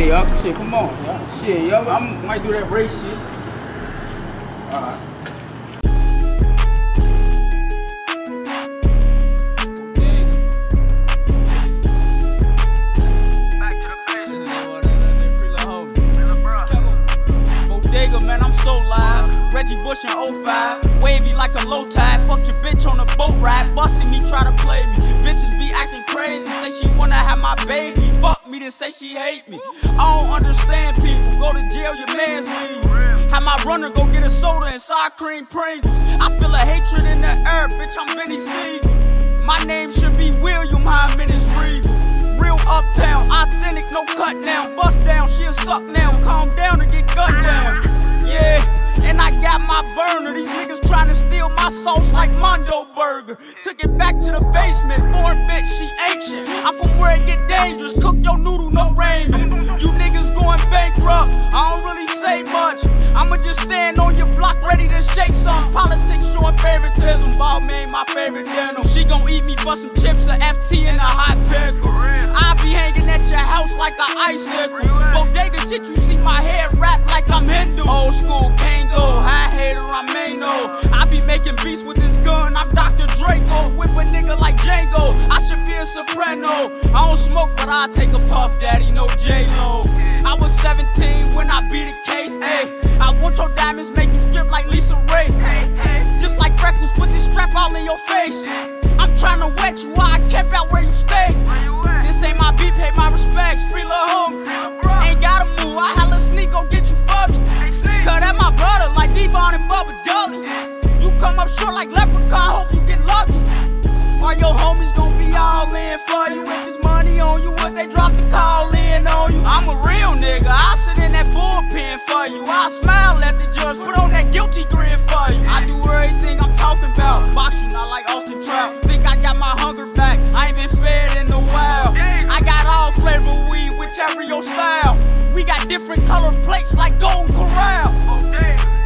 yup. Shit, come on. Yeah. Shit, yup. I might do that race shit. Alright. Man, I'm so live. Reggie Bush in 05. Wavy like a low tide. Fuck your bitch on a boat ride. Busting me, try to play me. Bitches be acting crazy. Say she wanna have my baby. Fuck me, then say she hate me. I don't understand people. Go to jail, your man's leave. Have my runner go get a soda and sour cream Pringles. I feel a hatred in the air. Bitch, I'm Benny Siegel. My name should be William Hyman is Regal. Real uptown, authentic, no cut down. Bust down, she'll suck now. Calm down and get gunned down. Yeah, and I got my burner. These niggas trying to steal my sauce like Mondo Burger. Took it back to the basement. Foreign bitch, she ancient. I'm from where it get dangerous. Cook your noodle, no ramen. You niggas going bankrupt. I don't really say much. I'ma just stand on your block ready to shake some. Politics showing favoritism. Ball man, my favorite denim. She gon' eat me for some chips, a FT, and a hot pickle. I be hanging at your house like an icicle. Bodega shit, you see my head wrapped like I'm Hindu. Old school Kango, high hater, I'm Mano. I be making beats with this gun, I'm Dr. Draco. Whip a nigga like Django, I should be a soprano. I don't smoke, but I take a puff, daddy, no J-Lo. I was 17 when I beat a case, ayy. I want your diamonds, make you strip like Lisa Ray. Just like freckles, put this strap all in your face. I'm tryna wet you, I kept out where you stay. This ain't my beat, pay my respects. Free lil' home, ain't gotta move. I holla sneak, go get you for me. Cut at my brother like Devon and Bubba Gully. You come up short like Leprechaun, hope you get lucky. All your homies gon' be all in for you. If it's money on you, would they drop the call in on you? I'm a real nigga, I'll sit in that bullpen for you. I'll smile at the judge, put on that guilty grin for you. I do everything I'm talking about. Boxing, not like Austin Trout. Think I got my hunger back, I ain't been fed in a while. I got all flavor weed, whichever your style. We got different color plates like Golden Corral.